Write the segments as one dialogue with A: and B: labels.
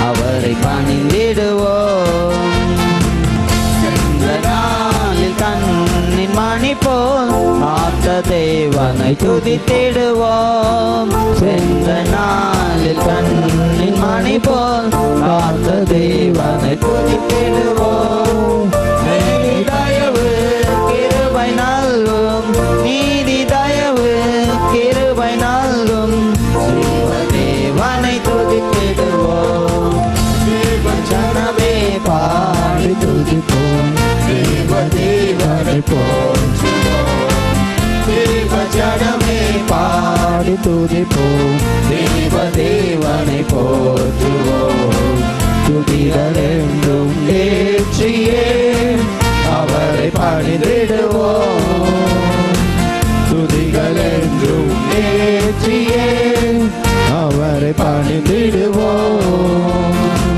A: அவரை பணிந்திடுவோம். சென்ற நாளில் கண்ணின் மணி போல் காத்த தேவனை துதித்திடுவோம். சென்ற நாளில் கண்ணின் மணி போல் காத்த தேவனை துதித்திடுவோம். நீதி தயவு கிருபை நல்கும், நீதி தயவு கிருபை நல்கும் தேவனை துதித்திடுவோம். ஜனமே பாடி துதிப்போம், தேவனை போற்றுவோம். ஜனமே பாடி துதிப்போம், தேவனை போற்றுவோம். துதிகள் என்றும் ஏற்றியே அவரை பணிந்திடுவோம். துதிகள் என்றும் ஏற்றியே அவரை பணிந்திடுவோம்.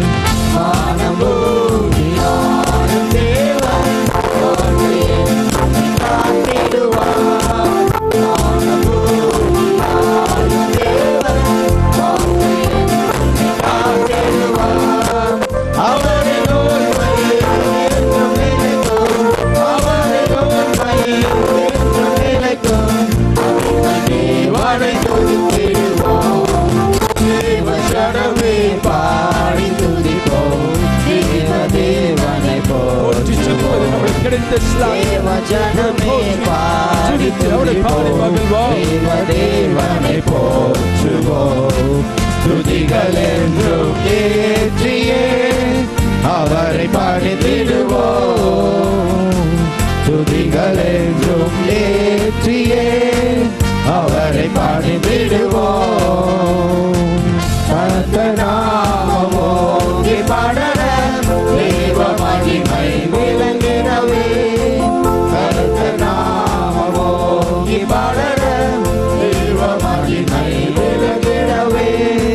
A: ஜனமே பாடி துதிப்போம், தேவனை போற்றுவோம். துதிகள் என்றும் ஏற்றியே அவரை பணிந்திடுவோம். துதிகள் என்றும் ஏற்றியே அவரை பணிந்திடுவோம். கர்த்தர் ஓங்கி படர தேவ மகிமை விளங்கிடவே. கர்த்தர் ஓங்கி படர தேவ மகிமை விளங்கிடவே.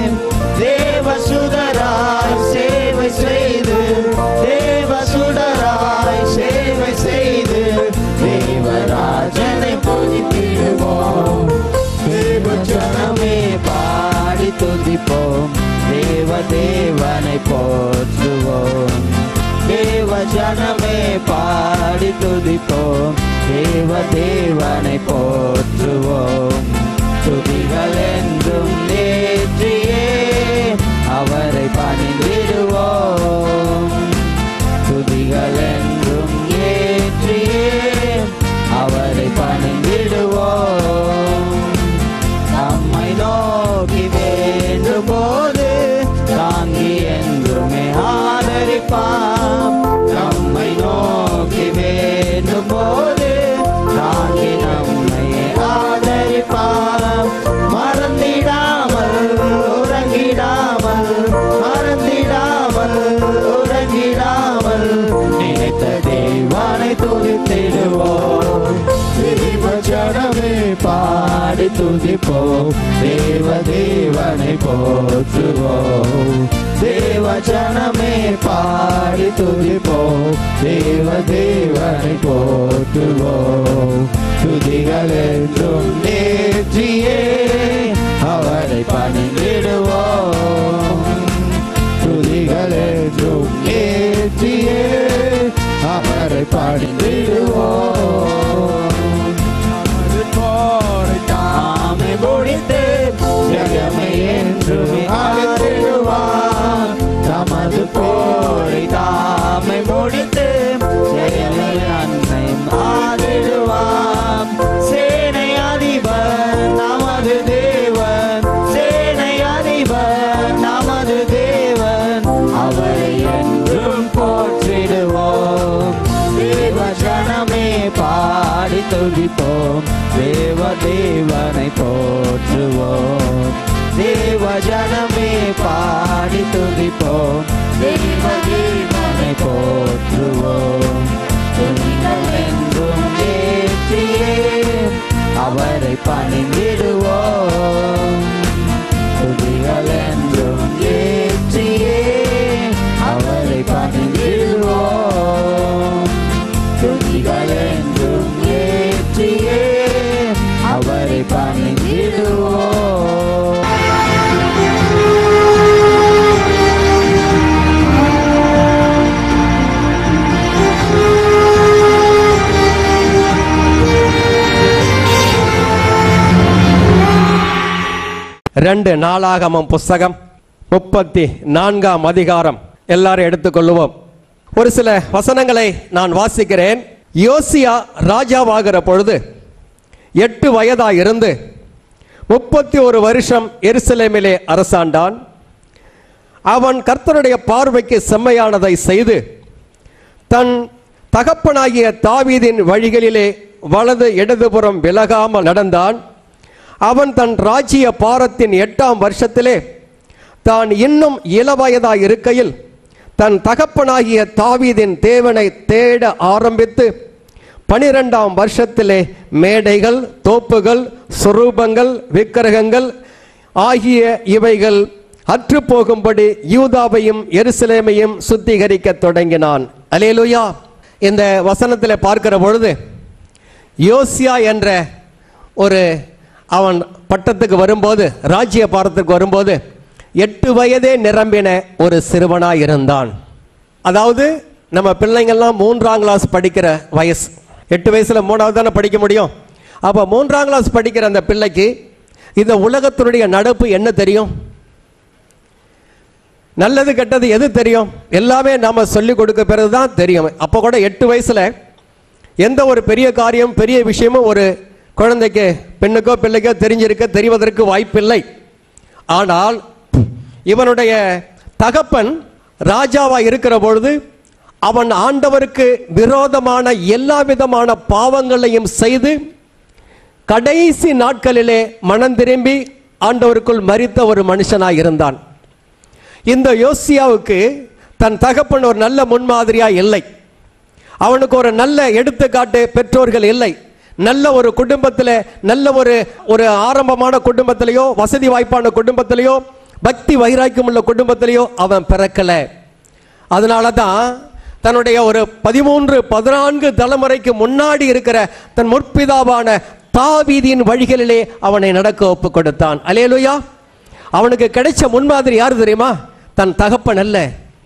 A: தேவசுதராய் சேவை செய்து, தேவசுடராய் சேவை செய்து தேவராஜனை பூஜித்திடுவோம். தேவஜனமே பாடி துதிப்போம், தேவனை போற்றுவோம். தேவஜனமே பாடி துதிப்போம், தேவனை போற்றுவோம். துதிகள் என்றும் ஏற்றியே அவரை பணிந்திடுவோம். துதிகள் என்றும் ஏற்றியே அவரை பணிந்திடுவோம். நம்மை நோக்கி வேண்டும் போது தாங்கி என்றுமே ஆதரிப்பாம். நம்மை நோக்கி வேண்டும் போது தாங்கி நம்மை ஆதரிப்பாம். மறந்திடாமல் உறங்கிடாமல், மறந்திடாமல் உறங்கிடாமல் நினைத்த தேவனை துதித்திடுவோம். தேவஜனமே பாடி துதிப்போம், தேவனை போற்றுவோம். தேவஜனமே பாடி துதிப்போம், தேவனை போற்றுவோம். துதிகள் என்றும் ஏற்றியே அவரை பணிந்திடுவோம். துதிகள் என்றும் ஏற்றியே அவரை பணிந்திடுவோம். தாமே முடித்து ஜெயமே என்றுமே ஆடிடுவார். தமது போரை தாமே முடித்து ஜெயமே அன்னை ஆடிடுவார். சேனை அதிபர் நமது தேவன், சேனை அதிபர் நமது தேவன், அவரை என்றும் போற்றிடுவோம். தேவஜனமே பாடி துதிப்போம், தேவனை போற்றுவோம். தேவஜனமே பாடி துதிப்போம், தேவனை போற்றுவோம். துதிகள் என்றும் ஏற்றியே அவரை பணிந்திடுவோம். துதிகள் என்றும் ஏற்றியே அவரை பணிந்திடுவோம். துதிகள் என்றும் ஏற்றியே அவரை பணிந்திடுவோம்.
B: 2 நாளாகமம் புஸ்தகம் 34ஆம் அதிகாரம். எல்லாரும் எடுத்துக்கொள்ளுவோம். ஒரு சில வசனங்களை நான் வாசிக்கிறேன். யோசியா ராஜாவாகிற பொழுது 8 வயதாயிருந்து 31 வருஷம் எருசலேமிலே அரசாண்டான். அவன் கர்த்தருடைய பார்வைக்கு செம்மையானதை செய்து தன் தகப்பனாகிய தாவீதின் வழிகளிலே வலது இடதுபுறம் விலகாமல் நடந்தான். அவன் தன் ராஜ்ய பாரத்தின் 8ஆம் வருஷத்திலே தான் இன்னும் இளவயதாய் இருக்கையில் தன் தகப்பனாகிய தாவீதின் தேவனை தேட ஆரம்பித்து 12ஆம் வருஷத்திலே மேடைகள், தோப்புகள், சுரூபங்கள், விக்கிரகங்கள் ஆகிய இவைகள் அற்று போகும்படி யூதாவையும் எருசலேமையும் சுத்திகரிக்க தொடங்கினான். அல்லேலூயா. இந்த வசனத்தில் பார்க்கிற பொழுது யோசியா என்ற ஒரு அவன் பட்டத்துக்கு வரும்போது, ராஜ்ய பாரத்துக்கு வரும்போது 8 வயதே நிரம்பின ஒரு சிறுவனாய் இருந்தான். அதாவது நம்ம பிள்ளைங்கள்லாம் 3ஆம் கிளாஸ் படிக்கிற வயசு. 8 வயசுல 3வது தானே படிக்க முடியும். அப்போ 3ஆம் கிளாஸ் படிக்கிற அந்த பிள்ளைக்கு இந்த உலகத்தினுடைய நடப்பு என்ன தெரியும்? நல்லது கெட்டது எது தெரியும்? எல்லாமே நாம சொல்லிக் கொடுக்க பிறகுதான் தெரியும். அப்போ கூட 8 வயசுல எந்த ஒரு பெரிய காரியம், பெரிய விஷயமும் ஒரு குழந்தைக்கு, பெண்ணுக்கோ பிள்ளைக்கோ தெரிவதற்கு வாய்ப்பில்லை. ஆனால் இவனுடைய தகப்பன் ராஜாவா இருக்கிற பொழுது அவன் ஆண்டவருக்கு விரோதமான எல்லா விதமான பாவங்களையும் செய்து கடைசி நாட்களிலே மனம் திரும்பி ஆண்டவருக்குள் மரித்த ஒரு மனுஷனாய் இருந்தான். இந்த யோசியாவுக்கு தன் தகப்பன் ஒரு நல்ல முன்மாதிரியா இல்லை. அவனுக்கு ஒரு நல்ல எடுத்துக்காட்டு பெற்றோர்கள் இல்லை. நல்ல ஒரு குடும்பத்தில், நல்ல ஒரு ஆரம்பமான குடும்பத்திலேயோ, வசதி வாய்ப்பான குடும்பத்திலேயோ, பக்தி வைராக்கியம் உள்ள குடும்பத்திலேயோ அவன் பிறக்கல. அதனால தான் தன்னுடைய ஒரு 13-14 தலைமுறைக்கு முன்னாடி இருக்கிற தன் முற்பிதாவான தாவீதின் வழிகளிலே அவனை நடக்க ஒப்பு கொடுத்தான். அல்லேலூயா. அவனுக்கு கிடைச்ச முன்மாதிரி யார் தெரியுமா? தன் தகப்பன் அல்ல.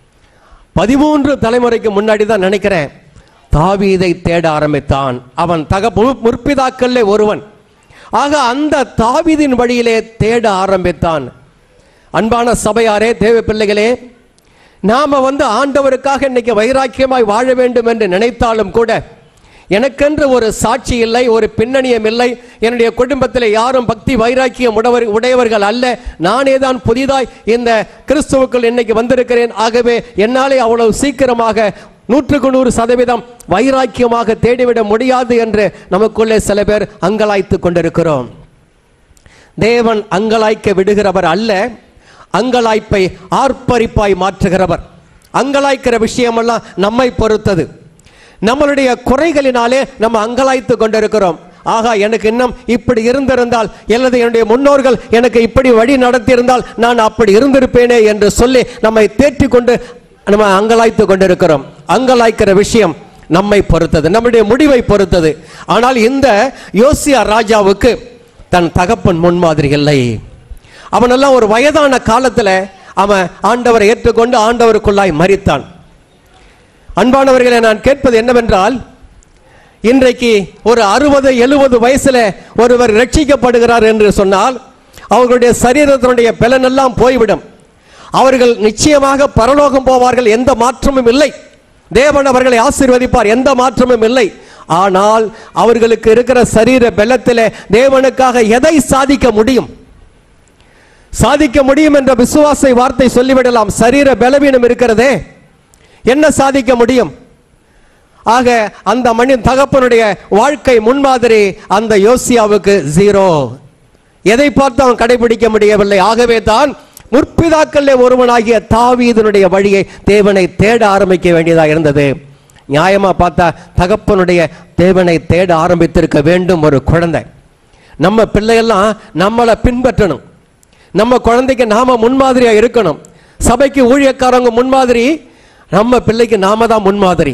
B: 13 தலைமுறைக்கு முன்னாடி தான் நினைக்கிறேன் தாவீதை தேட ஆரம்பித்தான். அவன் முற்பிதாக்களே ஒருவன். ஆக அந்த தாவீதின் வழியிலே தேட ஆரம்பித்தான். அன்பான சபையாரே, தேவ பிள்ளைகளே, நாம ஆண்டவருக்காக இன்னைக்கு வைராக்கியமாய் வாழ வேண்டும் என்று நினைத்தாலும் கூட எனக்கென்று ஒரு சாட்சி இல்லை, ஒரு பின்னணியம் இல்லை. என்னுடைய குடும்பத்தில் யாரும் பக்தி வைராக்கியம் உடையவர்கள் அல்ல. நானே தான் புதிதாய் இந்த கிறிஸ்துவுக்குள் இன்னைக்கு வந்திருக்கிறேன். ஆகவே என்னாலே அவ்வளவு சீக்கிரமாக 100% வைராக்கியமாக தேடிவிட முடியாது என்று நமக்குள்ளே சில பேர் அங்கலாய்த்து கொண்டிருக்கிறோம். தேவன் அங்கலாய்க்க விடுகிறவர் அல்ல, அங்கலாய்ப்பை ஆர்ப்பரிப்பாய் மாற்றுகிறவர். அங்கலாய்க்கிற விஷயமெல்லாம் நம்மை பொறுத்தது. நம்மளுடைய குறைகளினாலே நம்ம அங்கலாய்த்து கொண்டிருக்கிறோம். ஆகா, எனக்கு இன்னும் இப்படி இருந்திருந்தால், அல்லது என்னுடைய முன்னோர்கள் எனக்கு இப்படி வழி நடத்தியிருந்தால் நான் அப்படி இருந்திருப்பேனே என்று சொல்லி நம்மை தேற்றிக் கொண்டு நம்ம அங்கலாய்த்து கொண்டிருக்கிறோம். அங்கலாய்க்கிற விஷயம் நம்மை பொறுத்தது, நம்முடைய முடிவை பொறுத்தது. ஆனால் இந்த யோசியா ராஜாவுக்கு தன் தகப்பன் முன்மாதிரி இல்லை. அவனெல்லாம் ஒரு வயதான காலத்தில் அவன் ஆண்டவரை ஏற்றுக்கொண்டு ஆண்டவருக்குள்ளாய் மரித்தான். அன்பானவர்களை, நான் கேட்பது என்னவென்றால், இன்றைக்கு ஒரு 60-70 வயசுல ஒருவர் ரட்சிக்கப்படுகிறார் என்று சொன்னால் அவர்களுடைய சரீரத்தினுடைய பலனெல்லாம் போய்விடும். அவர்கள் நிச்சயமாக பரலோகம் போவார்கள், எந்த மாற்றமும் இல்லை. தேவன் அவர்களை ஆசீர்வதிப்பார், எந்த மாற்றமும் இல்லை. ஆனால் அவர்களுக்கு இருக்கிற சரீர பலத்திலே தேவனுக்காக எதை சாதிக்க முடியும்? சாதிக்க முடியும் என்ற விசுவாச வார்த்தை சொல்லிவிடலாம். சரீர பலவீனம் இருக்கிறதே, என்ன சாதிக்க முடியும்? ஆக அந்த மனிதன் தகப்பனுடைய வாழ்க்கை முன்மாதிரி அந்த யோசியாவுக்கு 0. எதை பார்த்து அவன் கடைபிடிக்க முடியவில்லை. ஆகவே தான் முற்பிதாக்களே ஒருவனாகிய தாவீதினுடைய வழியை, தேவனை தேட ஆரம்பிக்க வேண்டியதாக இருந்தது. நியாயமா பார்த்தா தகப்பனுடைய தேவனை தேட ஆரம்பித்திருக்க வேண்டும் ஒரு குழந்தை. நம்ம பிள்ளையெல்லாம் நம்மளை பின்பற்றணும். நம்ம குழந்தைக்கு நாம முன்மாதிரியா இருக்கணும். சபைக்கு ஊழியக்காரங்க முன்மாதிரி, நம்ம பிள்ளைக்கு நாம தான் முன்மாதிரி.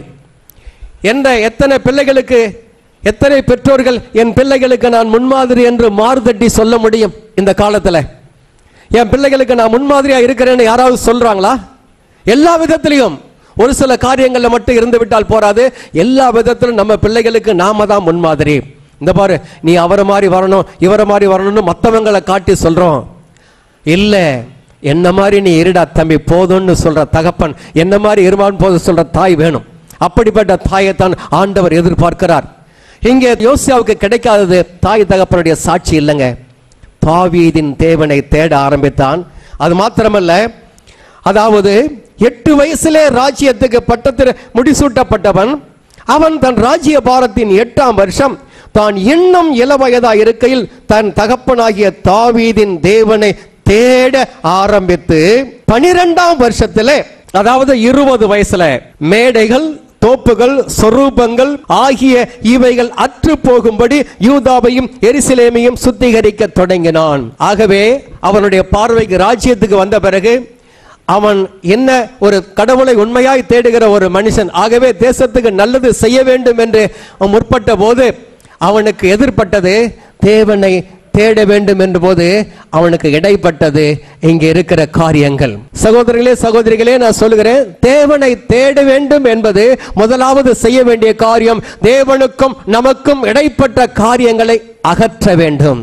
B: எத்தனை பிள்ளைகளுக்கு, எத்தனை பெற்றோர்கள் என் பிள்ளைகளுக்கு நான் முன்மாதிரி என்று மாறுதட்டி சொல்ல முடியும்? இந்த காலத்தில் என் பிள்ளைகளுக்கு நான் முன்மாதிரியா இருக்கிறேன்னு யாராவது சொல்றாங்களா? எல்லா விதத்திலையும். ஒரு சில காரியங்களில் மட்டும் இருந்து விட்டால் போராது, எல்லா விதத்திலும் நம்ம பிள்ளைகளுக்கு நாம தான் முன்மாதிரி. இந்த பாரு, நீ அவரை மாதிரி வரணும், இவரை மாதிரி வரணும்னு மற்றவங்களை காட்டி சொல்றோம். இல்ல என்ன மாதிரி நீ இருடா தம்பி போதும்னு சொல்ற தகப்பன், என்ன மாதிரி இருமான் போது சொல்ற தாய் வேணும். அப்படிப்பட்ட தாயைத்தான் ஆண்டவர் எதிர்பார்க்கிறார். இங்கே யோசியாவுக்கு கிடைக்காதது தாய் தகப்பனுடைய சாட்சி இல்லைங்க. தாவீதின் தேவனை தேட ஆரம்பித்தான். அது மாத்திரமல்ல, அதாவது 8 வயசிலே ராஜ்யத்துக்கு பட்டத்தில் முடிசூட்டப்பட்டவன். அவன் தன் ராஜ்ய பாரத்தின் 8ஆம் வருஷம் தான் இன்னும் இளவயதா இருக்கையில் தன் தகப்பனாகிய தாவீதின் தேவனை தேட ஆரம்பித்து 12ஆம் வருஷத்திலே, அதாவது 20 வயசுல மேடைகள், தோப்புகள், சொரூபங்கள் ஆகிய இவைகள் அற்று போகும்படி யூதாவையும் எருசலேமையும் சுத்திகரிக்க தொடங்கினான். ஆகவே அவனுடைய பார்வைக்கு ராஜ்யத்துக்கு வந்த பிறகு அவன் என்ன ஒரு கடவுளை உண்மையாய் தேடுகிற ஒரு மனுஷன். ஆகவே தேசத்துக்கு நல்லது செய்ய வேண்டும் என்று முற்பட்ட போது அவனுக்கு எதிர்பட்டது தேவனை தேட வேண்டும் என்ற போது அவனுக்கு இடைப்பட்டது இங்கே இருக்கிற காரியங்கள். சகோதரர்களே சகோதரிகளே, நான் சொல்லுகிறேன், தேவனை தேட வேண்டும் என்பது முதலாவது செய்ய வேண்டிய காரியம். தேவனுக்கும் நமக்கும் இடைப்பட்ட காரியங்களை அகற்ற வேண்டும்.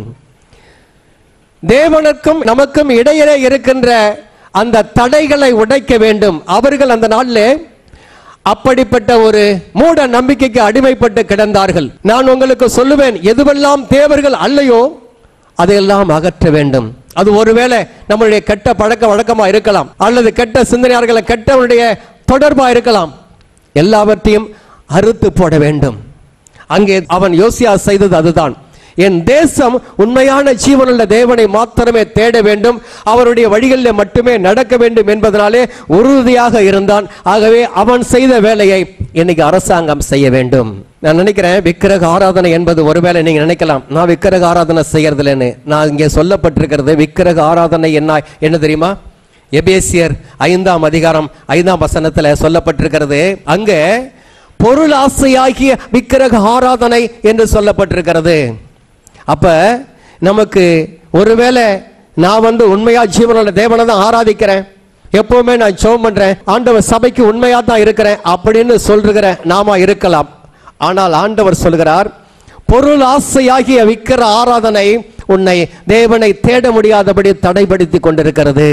B: தேவனுக்கும் நமக்கும் இடையிலே இருக்கின்ற அந்த தடைகளை உடைக்க வேண்டும். அவர்கள் அந்த நாளிலே அப்படிப்பட்ட ஒரு மூட நம்பிக்கைக்கு அடிமைப்பட்டு கிடந்தார்கள். நான் உங்களுக்கு சொல்லுவேன், எதுவெல்லாம் தேவர்கள் அல்லையோ அதையெல்லாம் அகற்ற வேண்டும். அது ஒருவேளை நம்மளுடைய கெட்ட பழக்க வழக்கமா இருக்கலாம், அல்லது கெட்ட சிந்தனையாளர்களை கெட்டவனுடைய தொடர்பா இருக்கலாம். எல்லாவற்றையும் அறுத்து போட வேண்டும். அங்கே அவன் யோசியா செய்தது அதுதான். என் தேசம் உண்மையான ஜீவனுள்ள தேவனை மாத்திரமே தேட வேண்டும், அவருடைய வழிகளில் மட்டுமே நடக்க வேண்டும் என்பதனாலே உறுதியாக இருந்தான். ஆகவே அவன் செய்த வேலையை இன்னைக்கு அரசாங்கம் செய்ய வேண்டும். நான் நினைக்கிறேன், விக்கிரக ஆராதனை என்பது ஒருவேளை நீங்க நினைக்கலாம், நான் விக்கிரக ஆராதனை செய்யறதில்லைன்னு. நான் இங்கே சொல்லப்பட்டிருக்கிறது விக்கிரக ஆராதனை என்ன தெரியுமா? எபேசியர் 5ஆம் அதிகாரம் 5ஆம் வசனத்தில் சொல்லப்பட்டிருக்கிறது. அங்கே பொருள் ஆசையாகிய விக்கிரக ஆராதனை என்று சொல்லப்பட்டிருக்கிறது. அப்ப நமக்கு ஒருவேளை நான் உண்மையா ஜீவனுள்ள தேவனை தான் ஆராதிக்கிறேன், எப்பவுமே நான் ஜெபம் பண்றேன், ஆண்டவர் சபைக்கு உண்மையா தான் இருக்கிறேன் அப்படின்னு சொல்லுகிற நாம இருக்கலாம். ஆனால் ஆண்டவர் சொல்கிறார், பொருள் ஆசையாகிய விக்கிர ஆராதனை உன்னை தேவனை தேட முடியாதபடி தடைப்படுத்தி கொண்டிருக்கிறது.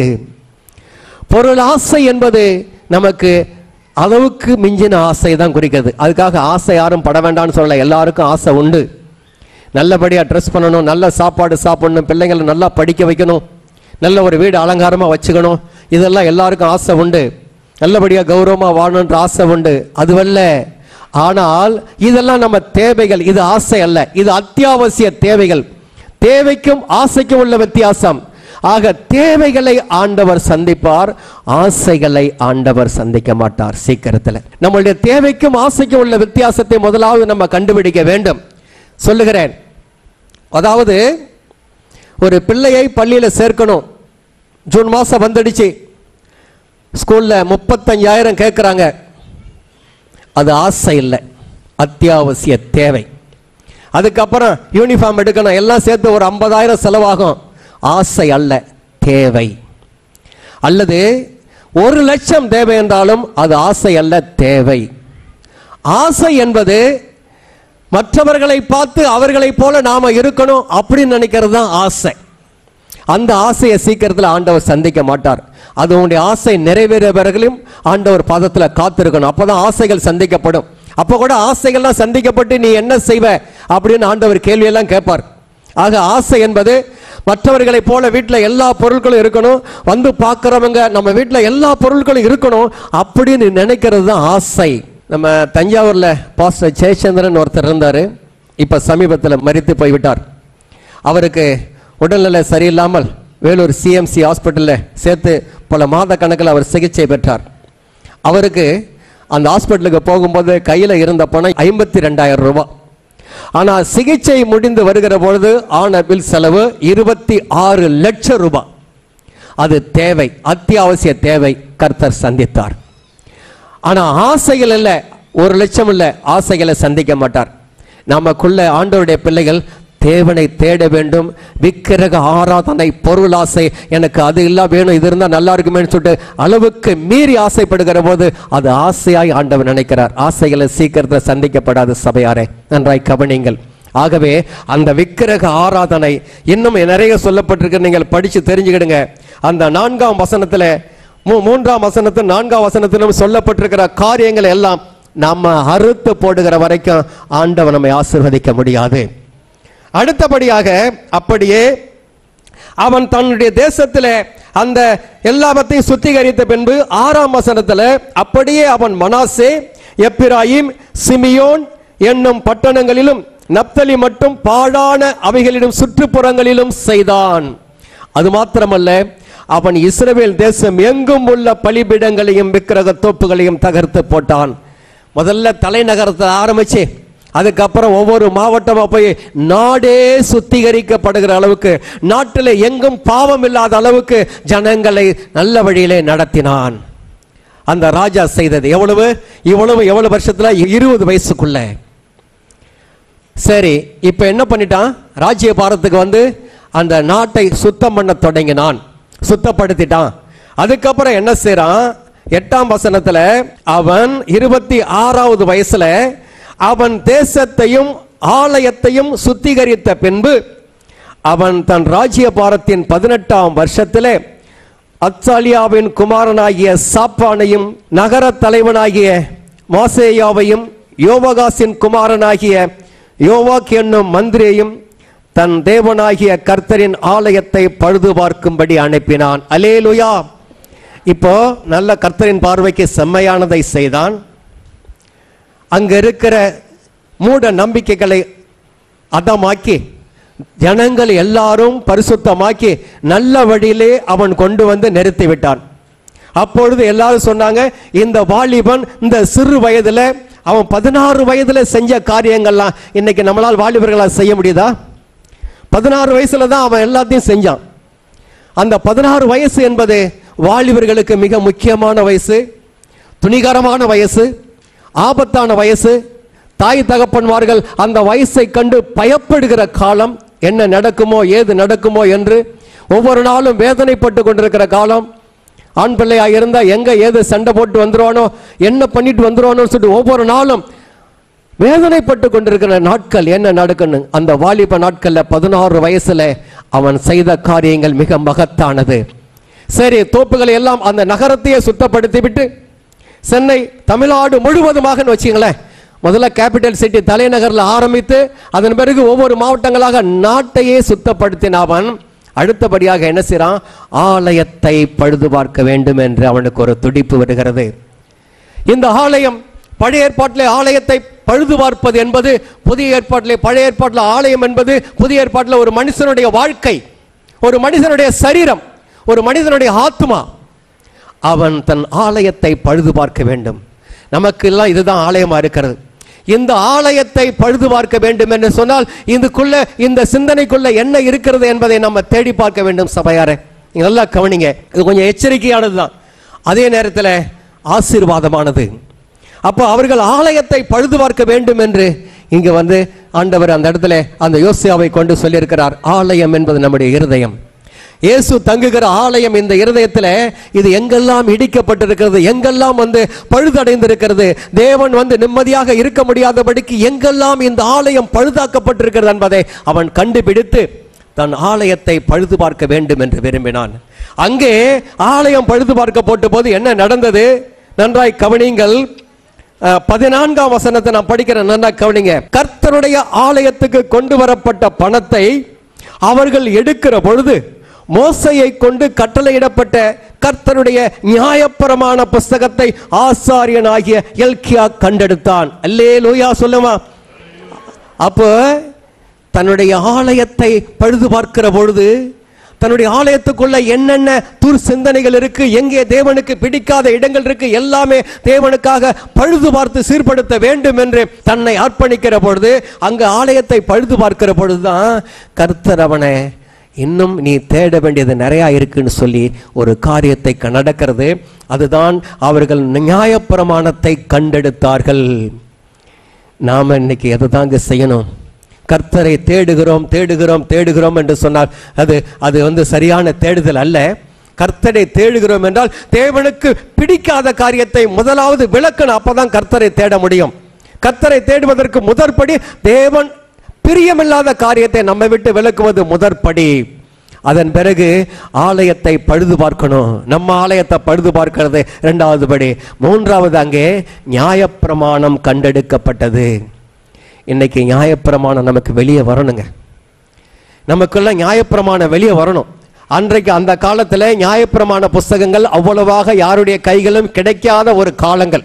B: பொருள் ஆசை என்பது நமக்கு அளவுக்கு மிஞ்சின ஆசை தான் குறிக்கிறது. அதுக்காக ஆசை யாரும் பட வேண்டாம்னு சொல்ல, எல்லாருக்கும் ஆசை உண்டு. நல்லபடியாக ட்ரெஸ் பண்ணணும், நல்ல சாப்பாடு சாப்பிடணும், பிள்ளைங்களை நல்லா படிக்க வைக்கணும், நல்ல ஒரு வீடு அலங்காரமாக வச்சுக்கணும், இதெல்லாம் எல்லாருக்கும் ஆசை உண்டு. நல்லபடியாக கௌரவமாக வாழணுன்ற ஆசை உண்டு, அதுவல்ல. ஆனால் இதெல்லாம் நம்ம தேவைகள், இது ஆசை அல்ல, இது அத்தியாவசிய தேவைகள். தேவைக்கும் ஆசைக்கும் உள்ள வித்தியாசம். ஆக தேவைகளை ஆண்டவர் சந்திப்பார், ஆசைகளை ஆண்டவர் சந்திக்க மாட்டார் சீக்கிரத்தில். நம்மளுடைய தேவைக்கும் ஆசைக்கும் உள்ள வித்தியாசத்தை முதலாவது நம்ம கண்டுபிடிக்க வேண்டும். சொல்லுகிறேன், அதாவது ஒரு பிள்ளையை பள்ளியில் சேர்க்கணும், ஜூன் மாதம் வந்துடுச்சு, ஸ்கூலில் 35,000 கேட்குறாங்க. அது ஆசை இல்லை, அத்தியாவசிய தேவை. அதுக்கப்புறம் யூனிஃபார்ம் எடுக்கணும், எல்லாம் சேர்த்து ஒரு 50,000 செலவாகும். ஆசை அல்ல, தேவை. அல்லது 1 லட்சம் தேவை என்றாலும் அது ஆசை அல்ல, தேவை. ஆசை என்பது மற்றவர்களை பார்த்து அவர்களை போல நாம இருக்கணும் அப்படின்னு நினைக்கிறது தான் ஆசை. அந்த ஆசையை சீக்கிரத்தில் ஆண்டவர் சந்திக்க மாட்டார். அது உங்களுடைய ஆசை நிறைவேறவர்களும் ஆண்டவர் பாதத்தில் காத்திருக்கணும், அப்பதான் ஆசைகள் சந்திக்கப்படும். அப்போ கூட ஆசைகள்லாம் சந்திக்கப்பட்டு நீ என்ன செய்வ அப்படின்னு ஆண்டவர் கேள்வியெல்லாம் கேட்பார். ஆக ஆசை என்பது மற்றவர்களை போல வீட்டில் எல்லா பொருட்களும் இருக்கணும், வந்து பார்க்குறவங்க நம்ம வீட்டில் எல்லா பொருட்களும் இருக்கணும் அப்படின்னு நினைக்கிறது தான் ஆசை. நம்ம தஞ்சாவூரில் பாஸ்டர் ஜெயச்சந்திரன் ஒருத்தர் இருந்தார், இப்போ சமீபத்தில் மரித்து போய்விட்டார். அவருக்கு உடல்நிலை சரியில்லாமல் வேலூர் சிஎம்சி ஹாஸ்பிட்டலில் சேர்த்து பல மாத கணக்கில் அவர் சிகிச்சை பெற்றார். அவருக்கு அந்த ஹாஸ்பிட்டலுக்கு போகும்போது கையில் இருந்த பணம் 52,000 ரூபாய். ஆனால் சிகிச்சை முடிந்து வருகிற பொழுது ஆன பில் செலவு 26 லட்சம் ரூபாய். அது தேவை, அத்தியாவசிய தேவை, கர்த்தர் சந்தித்தார். ஆனால் ஆசைகள் இல்லை, 1 லட்சம் இல்லை, ஆசைகளை சந்திக்க மாட்டார். நமக்குள்ள ஆண்டவருடைய பிள்ளைகள் தேவனை தேட வேண்டும். விக்கிரக ஆராதனை, பொருள் ஆசை, எனக்கு அது இல்லா வேணும், இது இருந்தால் நல்லா இருக்குமேன்னு சொல்லிட்டு அளவுக்கு மீறி ஆசைப்படுகிற போது அது ஆசையாய் ஆண்டவர் நினைக்கிறார். ஆசைகளை சீக்கிரத்தில் சந்திக்கப்படாத சபையாரே நன்றாய் கவனிங்கள். ஆகவே அந்த விக்கிரக ஆராதனை இன்னும் நிறைய சொல்லப்பட்டிருக்கு, நீங்கள் படிச்சு தெரிஞ்சுக்கிடுங்க. அந்த 4ஆம் வசனத்துல 3ஆம் வசனத்து 4ஆம் வசனத்திலும் சொல்லப்பட்டிருக்கிற காரியங்கள் எல்லாம் நம்ம அறுத்து போடுகிற வரைக்கும் ஆண்டவர் நம்மை ஆசீர்வதிக்க முடியாது. அடுத்தபடியாக அப்படியே அவன் தன்னுடைய தேசத்திலே அந்த எல்லாவற்றையும் சுத்திகரித்த பின்பு 6ஆம் வசனத்துல அப்படியே அவன் மனாசே, எப்பிராயிம், சிமியோன் என்னும் பட்டணங்களிலும் நப்தலி மட்டும் பாழான அவைகளிலும் சுற்றுப்புறங்களிலும் செய்தான். அது மாத்திரமல்ல, அவன் இஸ்ரவேல் தேசம் எங்கும் உள்ள பலிபீடங்களையும் விக்கிரக தோப்புகளையும் தகர்த்து போட்டான். முதல்ல தலைநகரத்தை ஆரம்பிச்சு அதுக்கப்புறம் ஒவ்வொரு மாவட்டமா போய் நாடே சுத்திகரிக்கப்படுகிற அளவுக்கு, நாட்டில் எங்கும் பாவம் இல்லாத அளவுக்கு ஜனங்களை நல்ல வழியிலே நடத்தினான். அந்த ராஜா செய்தது எவ்வளவு வருஷத்துல? 20 வயசுக்குள்ள. சரி, இப்ப என்ன பண்ணிட்டான்? ராஜ்ய பாரத்துக்கு வந்து அந்த நாட்டை சுத்தம் பண்ண தொடங்கினான், சுத்தப்படுத்திட்டான். அதுக்கப்புறம் என்ன செய்யறான்? 8ஆம் வசனத்துல அவன் 26வது வயசுல அவன் தேசத்தையும் ஆலயத்தையும் சுத்திகரித்த பின்பு அவன் தன் ராஜ்ய பாரத்தின் 18ஆம் வருஷத்திலே அத்சாலியாவின் குமாரனாகிய சாப்பானையும் நகர தலைவனாகிய மாசேயாவையும் யோவாகாசின் குமாரனாகிய யோவாக் என்னும் மந்திரியையும் தன் தேவனாகிய கர்த்தரின் ஆலயத்தை பழுது பார்க்கும்படி அனுப்பினான். அல்லேலூயா. இப்போ நல்ல கர்த்தரின் பார்வைக்கு செம்மையானதை செய்தான். அங்க இருக்கிற மூட நம்பிக்கைகளை அதமாக்கி ஜனங்கள் எல்லாரும் பரிசுத்தமாக்கி நல்ல வழியிலே அவன் கொண்டு வந்து நிறுத்தி விட்டான். அப்பொழுது எல்லாரும் சொன்னாங்க, இந்த வாலிபன் இந்த சிறு வயதுல அவன் 16 வயதுல செஞ்ச காரியங்கள்லாம் இன்னைக்கு நம்மளால் வாலிபர்களால் செய்ய முடியுதா? 16 வயசுல தான் அவன் எல்லாத்தையும் செஞ்சான். அந்த 16 வயசு என்பது வாலிபர்களுக்கு மிக முக்கியமான வயசு, துணிகரமான வயசு, ஆபத்தான வயசு. தாய் தகப்பன்மார்கள் அந்த வயசை கண்டு பயப்படுகிற காலம், என்ன நடக்குமோ ஏது நடக்குமோ என்று ஒவ்வொரு நாளும் வேதனைப்பட்டு கொண்டிருக்கிற காலம். ஆண் பிள்ளையாக இருந்தா எங்க ஏது சண்டை போட்டு வந்துருவானோ, என்ன பண்ணிட்டு வந்துருவானோன்னு சொல்லிட்டு ஒவ்வொரு நாளும் வேதனைப்பட்டு கொண்டிருக்கிற நாட்கள். என்ன நடக்கணும்? அந்த வாலிப நாட்கள்ல 16 வயசுல அவன் செய்த காரியங்கள் மிக மகத்தானது. சரி, தோப்புகளை எல்லாம் அந்த நகரத்தையே சுத்தப்படுத்தி விட்டு சென்னை தமிழ்நாடு முழுவதுமாக வச்சுங்களேன், முதல்ல கேபிட்டல் சிட்டி தலைநகரில் ஆரம்பித்து அதன் பிறகு ஒவ்வொரு மாவட்டங்களாக நாட்டையே சுத்தப்படுத்தினவன் அடுத்தபடியாக என்ன செய்றான்? ஆலயத்தை பழுது பார்க்க வேண்டும் என்று அவனுக்கு ஒரு துடிப்பு வருகிறது. இந்த ஆலயம், பழைய ஏற்பாட்டிலே ஆலயத்தை பழுது பார்ப்பது என்பது, புதிய ஏற்பாட்டிலே பழைய ஏற்பாட்டில் ஆலயம் என்பது புதிய ஏற்பாட்டில் ஒரு மனுஷனுடைய வாழ்க்கை, ஒரு மனிதனுடைய சரீரம், ஒரு மனிதனுடைய ஆத்மா. அவன் தன் ஆலயத்தை பழுது பார்க்க வேண்டும். நமக்கு எல்லாம் இதுதான் ஆலயமா இருக்கிறது. இந்த ஆலயத்தை பழுது பார்க்க வேண்டும் என்று சொன்னால் இதுக்குள்ள, இந்த சிந்தனைக்குள்ள என்ன இருக்கிறது என்பதை நம்ம தேடி பார்க்க வேண்டும். சபையாரே, நல்லா கவனிங்க, இது கொஞ்சம் எச்சரிக்கையானதுதான், அதே நேரத்தில் ஆசீர்வாதமானது. அப்போ அவர்கள் ஆலயத்தை பழுது பார்க்க வேண்டும் என்று இங்க வந்து ஆண்டவர் அந்த இடத்துல அந்த யோசியாவை கொண்டு சொல்லியிருக்கிறார். ஆலயம் என்பது நம்முடைய இருதயம். இயேசு தங்குகிற ஆலயம் இந்த இருதயத்தில். இது எங்கெல்லாம் இடிக்கப்பட்டிருக்கிறது, எங்கெல்லாம் வந்து பழுதடைந்திருக்கிறது, தேவன் வந்து நிம்மதியாக இருக்க முடியாதபடிக்கு எங்கெல்லாம் இந்த ஆலயம் பழுதாக்கப்பட்டிருக்கிறது என்பதை அவன் கண்டுபிடித்து தன் ஆலயத்தை பழுது பார்க்க வேண்டும் என்று விரும்பினான். அங்கே ஆலயம் பழுது பார்க்க போட்ட போது என்ன நடந்தது? நன்றாய் கவனிங்கள். 14ஆம் வசனத்தை நான் படிக்கிறேன், நன்றாய் கவனிங்க. கர்த்தருடைய ஆலயத்துக்கு கொண்டு வரப்பட்ட பணத்தை அவர்கள் எடுக்கிற பொழுது மோசையை கொண்டு கட்டளையிடப்பட்ட கர்த்தருடைய நியாயப்பிரமாண புஸ்தகத்தை ஆசாரியனாகிய எல்கியா கண்டெடுத்தான். அல்லேலூயா சொல்லுமா. அப்போ தன்னுடைய ஆலயத்தை பழுது பார்க்கிற பொழுது தன்னுடைய ஆலயத்துக்குள்ள என்னென்ன துர் சிந்தனைகள் இருக்கு, எங்கே தேவனுக்கு பிடிக்காத இடங்கள் இருக்கு, எல்லாமே தேவனுக்காக பழுது பார்த்து சீர்படுத்த வேண்டும் என்று தன்னை அர்ப்பணிக்கிற பொழுது, அங்க ஆலயத்தை பழுது பார்க்கிற பொழுதுதான் கர்த்தர் அவனை இன்னும் நீ தேட வேண்டியது நிறையா இருக்குன்னு சொல்லி ஒரு காரியத்தை நடக்கிறது. அதுதான் அவர்கள் நியாயப்பிரமாணத்தை கண்டெடுத்தார்கள். நாம இன்னைக்கு எதுதாங்க செய்யணும்? கர்த்தரை தேடுகிறோம் தேடுகிறோம் தேடுகிறோம் என்று சொன்னால் அது வந்து சரியான தேடுதல் அல்ல. கர்த்தரை தேடுகிறோம் என்றால் தேவனுக்கு பிடிக்காத காரியத்தை முதலாவது விளக்கணும், அப்பதான் கர்த்தரை தேட முடியும். கர்த்தரை தேடுவதற்கு முதற்படி தேவன் பிரியமில்லாத காரியத்தை நம்ம விட்டு விலக்குவது முதற்படி. அதன் பிறகு ஆலயத்தை பழுது பார்க்கணும். நம்ம ஆலயத்தை பழுது பார்க்கிறது இரண்டாவது படி. மூன்றாவது, அங்கே நியாயப்பிரமாணம் கண்டெடுக்கப்பட்டது. இன்னைக்கு நியாயப்பிரமாணம் நமக்கு வெளியே வரணுங்க. நமக்குள்ள நியாயப்பிரமாணம் வெளியே வரணும். அன்றைக்கு அந்த காலத்தில் நியாயப்பிரமாண புஸ்தகங்கள் அவ்வளவாக யாருடைய கைகளும் கிடைக்காத ஒரு காலங்கள்.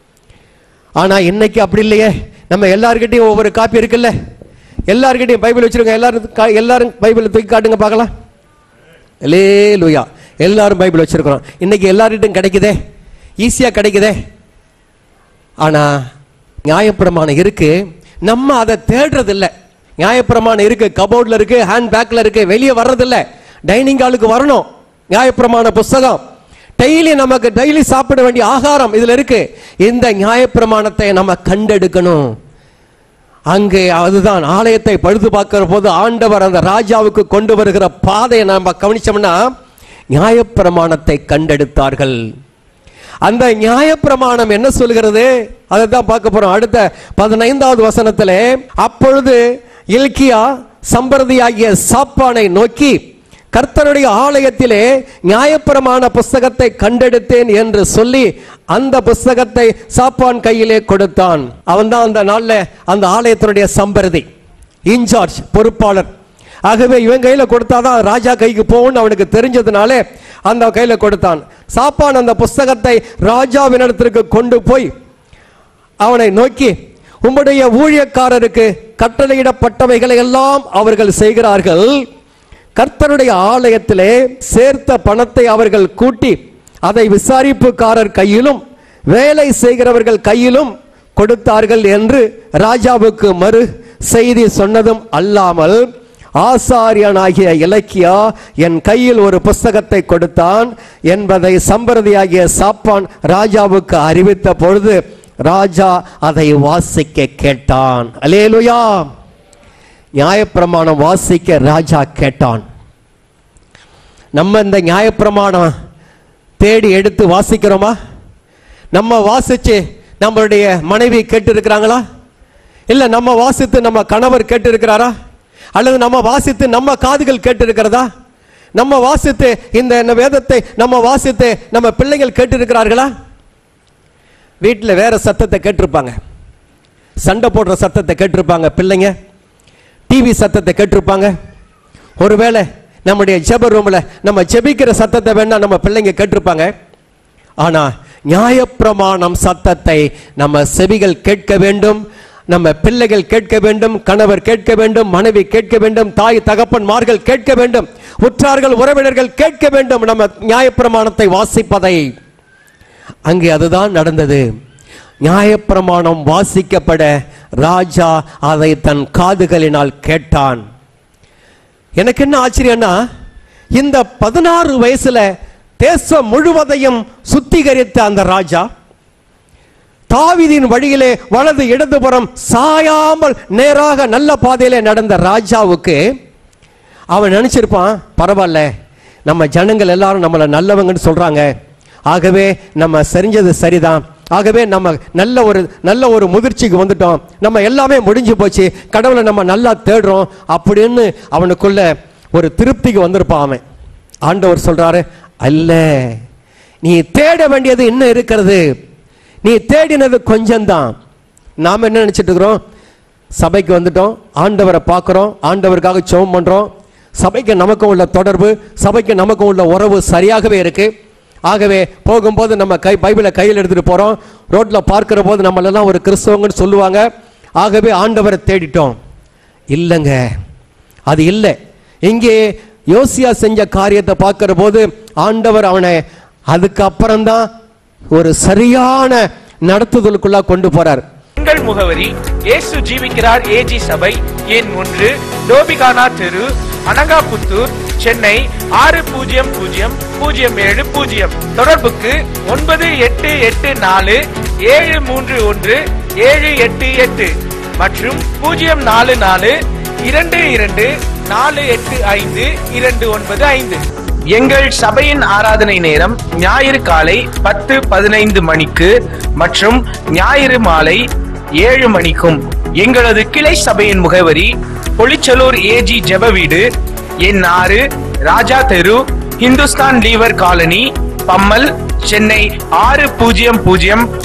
B: ஆனா இன்னைக்கு அப்படி இல்லையே. நம்ம எல்லார்கிட்டையும் ஒவ்வொரு காப்பி இருக்குல்ல. எல்லார்கிட்டையும் பைபிள் வச்சிருங்க. எல்லாரும் பைபிள் தூக்கி காட்டுங்க பார்க்கலாம். அல்லேலூயா. எல்லாரும் பைபிள் வச்சிருக்கிறோம். இன்னைக்கு எல்லார்கிட்டையும் கிடைக்குதே, ஈஸியா கிடைக்குதே. ஆனா நியாயப்பிரமாணம் இருக்கு, நம்ம அதை தேடுறது இல்லை. நியாயப்பிரமாணம் இருக்கு, கபோர்ட்ல இருக்கு, ஹேண்ட் பேக்ல இருக்கு, வெளியே வர்றதில்ல. டைனிங் ஹாலுக்கு வரணும். நியாயப்பிரமாண புஸ்தகம் நமக்கு டெய்லி சாப்பிட வேண்டிய ஆகாரம் இதுல இருக்கு. இந்த நியாயப்பிரமாணத்தை நம்ம கண்டெடுக்கணும். அங்கே அதுதான் ஆலயத்தை பழுது பார்க்கிற போது ஆண்டவர் அந்த ராஜாவுக்கு கொண்டு வருகிற பாதையை நம்ம கவனிச்சோம்னா, நியாயப்பிரமாணத்தை கண்டெடுத்தார்கள். அந்த நியாயப்பிரமாணம் என்ன சொல்கிறது அதை தான் பார்க்க போறோம். அடுத்த 15வது வசனத்திலே, அப்பொழுது இல்கியா சம்பிரதியாகிய சாப்பானை நோக்கி, கர்த்தருடைய ஆலயத்திலே நியாயப்பிரமாண புஸ்தகத்தை கண்டெடுத்தேன் என்று சொல்லி அந்த புஸ்தகத்தை சாப்பான் கையிலே கொடுத்தான். அவன் தான் அந்த நாள்ல அந்த ஆலயத்தினுடைய சம்பிரதி, இன்சார்ஜ், பொறுப்பாளர். ஆகவே இவன் கையில கொடுத்தாதான் ராஜா கைக்கு போகும்னு அவனுக்கு தெரிஞ்சதுனாலே அந்த கையில கொடுத்தான். சாப்பான் அந்த புஸ்தகத்தை ராஜாவினிடத்திற்கு கொண்டு போய் அவனை நோக்கி, உம்முடைய ஊழியக்காரருக்கு கட்டளையிடப்பட்டவைகளை எல்லாம் அவர்கள் செய்கிறார்கள். கர்த்தருடைய ஆலயத்திலே சேர்த்த பணத்தை அவர்கள் கூட்டி அதை விசாரிப்புக்காரர் கையிலும் வேலை செய்கிறவர்கள் கையிலும் கொடுத்தார்கள் என்று ராஜாவுக்கு மறு செய்தி சொன்னதும் அல்லாமல், ஆசாரியனாகிய இலக்கியா என் கையில் ஒரு புஸ்தகத்தை கொடுத்தான் என்பதை சம்பிரதியாகிய சாப்பான் ராஜாவுக்கு அறிவித்த பொழுது ராஜா அதை வாசிக்க கேட்டான். அல்லேலூயா. நியாயப்பிரமாணம் வாசிக்க ராஜா கேட்டான். நம்ம இந்த நியாயப்பிரமாணம் தேடி எடுத்து வாசிக்கிறோமா? நம்ம வாசிச்சு நம்மளுடைய மனைவி கேட்டு இருக்கிறாங்களா? இல்ல நம்ம வாசித்து நம்ம கணவர் கேட்டு இருக்கிறாரா? அல்லது நம்ம வாசித்து நம்ம காதுகள் கேட்டு இருக்கிறதா? நம்ம வாசித்து இந்த வேதத்தை நம்ம வாசித்து நம்ம பிள்ளைகள் கேட்டு இருக்கிறார்களா? வீட்டில் வேற சத்தத்தை கேட்டிருப்பாங்க, சண்டை போடுற சத்தத்தை கேட்டிருப்பாங்க பிள்ளைங்க, டிவி சத்தத்தை கேட்டிருப்பாங்க. ஒருவேளை நம்முடைய ஜெப ரூம்ல நம்ம ஜெபிக்கிற சத்தத்தை வேணா நம்ம பிள்ளைங்க கேட்டிருப்பாங்க. ஆனா நியாயப்பிரமாணம் சத்தத்தை நம்ம செவிகள் கேட்க வேண்டும், நம்ம பிள்ளைகள் கேட்க வேண்டும், கணவர் கேட்க வேண்டும், மனைவி கேட்க வேண்டும், தாய் தகப்பன்மார்கள் கேட்க வேண்டும், உற்றார்கள் உறவினர்கள் கேட்க வேண்டும் நம்ம நியாயப்பிரமாணத்தை வாசிப்பதை. அங்கே அதுதான் நடந்தது. நியாயப்பிரமாணம் வாசிக்கப்பட ராஜா அதை தன் காதுகளினால் கேட்டான். எனக்கு என்ன ஆச்சரியம்னா, இந்த 16 வயசுல தேசம் முழுவதையும் சுத்திகரித்த அந்த ராஜா, தாவீதின் வழியிலே வலது இடதுபுறம் சாயாமல் நேராக நல்ல பாதையிலே நடந்த ராஜாவுக்கு அவன் நினைச்சிருப்பான், பரவாயில்ல நம்ம ஜனங்கள் எல்லாரும் நம்மளை நல்லவங்கன்னு சொல்றாங்க, ஆகவே நம்ம செஞ்சது சரிதான், ஆகவே நம்ம நல்ல ஒரு முதிர்ச்சிக்கு வந்துட்டோம், நம்ம எல்லாமே முடிஞ்சு போச்சு, கடவுளை நம்ம நல்லா தேடுறோம் அப்படின்னு அவனுக்குள்ள ஒரு திருப்திக்கு வந்திருப்பான் அவன். ஆண்டவர் சொல்றாரு, அல்ல, நீ தேட வேண்டியது இன்னும் இருக்கிறது, நீ தேடினது கொஞ்சம்தான். நாம் என்ன நினைச்சிட்டு இருக்கிறோம்? சபைக்கு வந்துட்டோம், ஆண்டவரை பார்க்குறோம், ஆண்டவருக்காக ஜெபம் பண்றோம், சபைக்கு நமக்கும் உள்ள தொடர்பு, சபைக்கு நமக்கும் உள்ள உறவு சரியாகவே இருக்கு, ஆகவே போகும்போது நம்ம பைபிளை கையில் எடுத்துட்டு போறோம், ரோட்ல பார்க்கிற போது நம்மளெல்லாம் ஒரு கிறிஸ்தவங்கன்னு சொல்லுவாங்க, ஆகவே ஆண்டவரை தேடிட்டோம். இல்லைங்க, அது இல்லை. இங்கே யோசியா செஞ்ச காரியத்தை பார்க்கிற போது ஆண்டவர் அவனை அதுக்கப்புறம்தான் ஒரு சரியான நடத்துதலுக்குள்ள கொண்டு போறார்.
C: எங்கள் முகவரி இயேசு ஜீவிக்கிறார் ஏஜி சபை, எண் 1, டோபிகானா தெரு, அனகாபுத்தூர், சென்னை 600070. தொடர்புக்கு 9884731788 மற்றும் 04422485295. எங்கள் சபையின் ஆராதனை நேரம் ஞாயிறு காலை 10-15 மணிக்கு மற்றும் ஞாயிறு மாலை 7 மணிக்கும். எங்களது கிளை சபையின் முகவரி பொலிச்சலூர் ஏஜி ஜெப வீடு, எண் 6, ராஜா தெரு, இந்துஸ்தான் லீவர் காலனி, பம்மல், சென்னை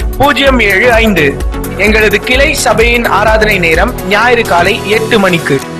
C: 600075. எங்களது கிளை சபையின் ஆராதனை நேரம் ஞாயிறு காலை 8 மணிக்கு.